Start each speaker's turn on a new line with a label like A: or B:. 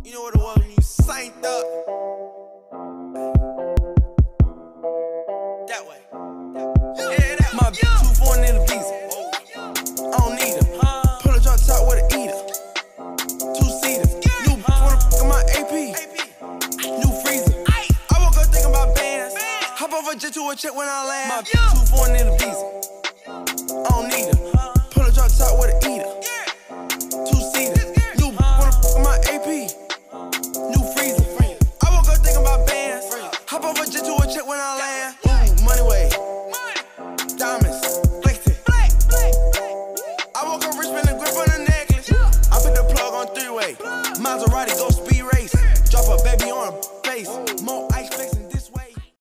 A: You know what it was when you synced up. That way. Yeah, that my bitch too foreign in the visa. I don't need her. Pull a drop top with an eater. Two-seater. New wanna fuck on my AP. New freezer. I woke up thinking about bands. Hop off a jet to a check when I land. My bitch too foreign in the visa.